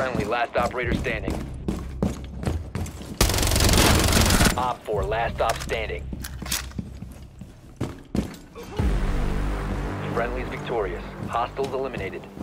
Friendly, last operator standing. Op 4, last stop standing. Friendly's victorious. Hostiles eliminated.